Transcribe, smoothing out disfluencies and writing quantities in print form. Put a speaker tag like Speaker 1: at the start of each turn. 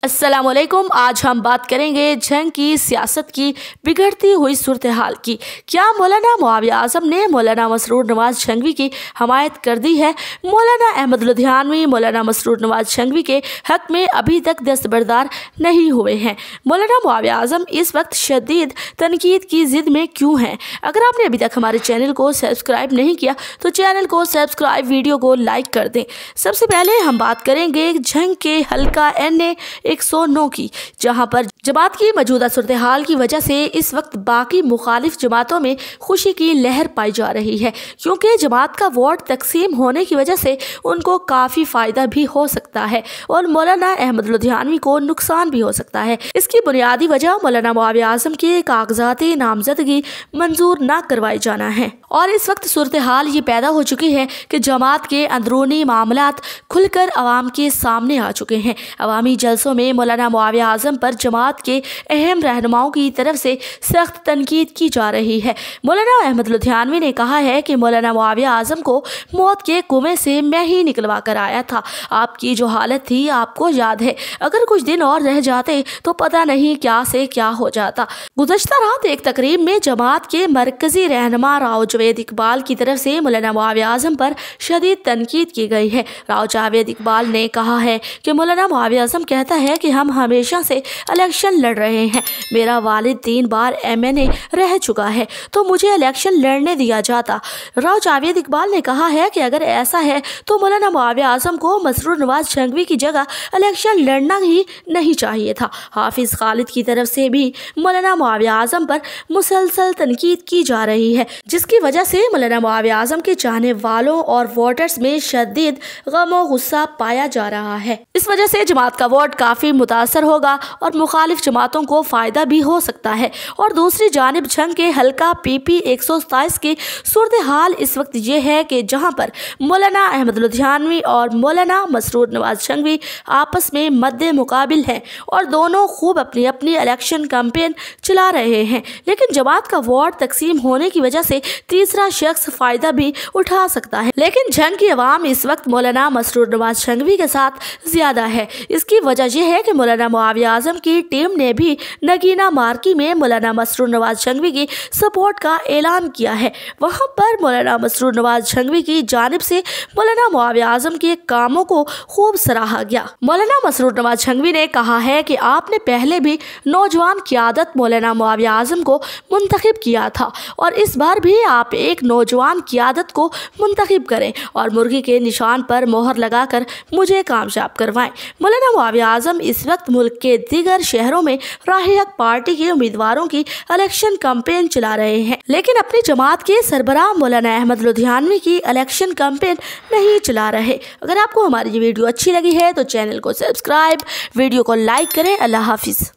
Speaker 1: अस्सलामुअलैकुम। आज हम बात करेंगे जंग की सियासत की बिगड़ती हुई सूरत हाल की। क्या मौलाना मुआविया आज़म ने मौलाना मसरूर नवाज जंगवी की हमायत कर दी है? मौलाना अहमद लुधियानवी मौलाना मसरूर नवाज जंगवी के हक में अभी तक दस्तबरदार नहीं हुए हैं। मौलाना मुआविया आज़म इस वक्त शदीद तनकीद की जिद में क्यों हैं? अगर आपने अभी तक हमारे चैनल को सब्सक्राइब नहीं किया तो चैनल को सब्सक्राइब, वीडियो को लाइक कर दें। सबसे पहले हम बात करेंगे जंग के हल्का NA 109 की, जहां पर जमात की मौजूदा सूरत हाल की वजह से इस वक्त बाकी मुखालिफ जमातों में खुशी की लहर पाई जा रही है, क्योंकि जमात का वोट तकसीम होने की वजह से उनको काफ़ी फ़ायदा भी हो सकता है और मौलाना अहमद लुधियानवी को नुकसान भी हो सकता है। इसकी बुनियादी वजह मौलाना मुआविया आज़म के कागजाती नामजदगी मंजूर न करवाए जाना है और इस वक्त सूरत हाल ये पैदा हो चुकी है कि जमात के अंदरूनी मामलात खुलकर अवाम के सामने आ चुके हैं। अवामी जलसों में मौलाना मुआविया आज़म पर जमात के अहम रहनुमाओं की तरफ से सख्त तनकीद की जा रही है। मौलाना अहमद लुधियानवी ने कहा है कि मौलाना मुआविया आज़म को मौत के कुएं से मैं ही निकलवा कर आया था। आपकी जो हालत थी आपको याद है, अगर कुछ दिन और रह जाते तो पता नहीं क्या से क्या हो जाता। गुज़श्ता रात एक तकरीब में जमात के मरकजी रहनुमा राव जावेद इकबाल की तरफ से मौलाना मुआविया आज़म पर शदीद तनकीद की गई है। राव जावेद इकबाल ने कहा है कि मौलाना मुआविया आज़म कहता है कि हम हमेशा से इलेक्शन लड़ रहे हैं। मेरा वालिद 3 बार MNA रह चुका है तो मुझे इलेक्शन लड़ने दिया जाता। राव जावेद इकबाल ने कहा है कि अगर ऐसा है तो मौलाना मुआविया आज़म को मसरूर नवाज जंगवी की जगह इलेक्शन लड़ना ही नहीं चाहिए था। हाफिज खालिद की तरफ से भी मौलाना मुआविया आज़म पर मुसलसल तनकीद की जा रही है, जिसकी वजह से मौलाना मुआविया आज़म के चाहने वालों और वोटर्स में शदीद गम और गुस्सा पाया जा रहा है। इस वजह से जमात का वोट काफ़ी मुतासर होगा और मुखालिफ जमातों को फ़ायदा भी हो सकता है। और दूसरी जानिब जंग के हल्का PP 127 की सूरत हाल इस वक्त ये है कि जहां पर मौलाना अहमद लुधियानवी और मौलाना मसरूर नवाज जंगवी आपस में मद्दे मुकाबिल हैं और दोनों खूब अपनी अपनी इलेक्शन कैंपेन चला रहे हैं, लेकिन जमात का वोट तकसीम होने की वजह से तीसरा शख्स फ़ायदा भी उठा सकता है। लेकिन जंग की अवाम इस वक्त मौलाना मसरूर नवाज जंगवी के साथ ज़्यादा है। इसकी वजह यह है कि मौलाना मुआविया आज़म की टीम ने भी नगीना मार्की में मौलाना मसरूर नवाज जंगवी की सपोर्ट का ऐलान किया है। वहां पर मौलाना मसरूर नवाज जंगवी की जानिब से मौलाना मुआविया आज़म के कामों को खूब सराहा गया। मौलाना मसरूर नवाज जंगवी ने कहा है कि आपने पहले भी नौजवान क़यादत मौलाना मुआविया आज़म को मुंतखब किया था और इस बार भी आप एक नौजवान क़यादत को मुंतखब करें और मुर्गी के निशान पर मोहर लगाकर मुझे कामयाब करवाएं। मौलाना मुआविया आज़म इस वक्त मुल्क के दीगर शहरों में राह-ए-हक पार्टी के उम्मीदवारों की इलेक्शन कैंपेन चला रहे हैं, लेकिन अपनी जमात के सरबराह मौलाना अहमद लुधियानवी की इलेक्शन कैंपेन नहीं चला रहे। अगर आपको हमारी ये वीडियो अच्छी लगी है तो चैनल को सब्सक्राइब, वीडियो को लाइक करें। अल्लाह हाफिज़।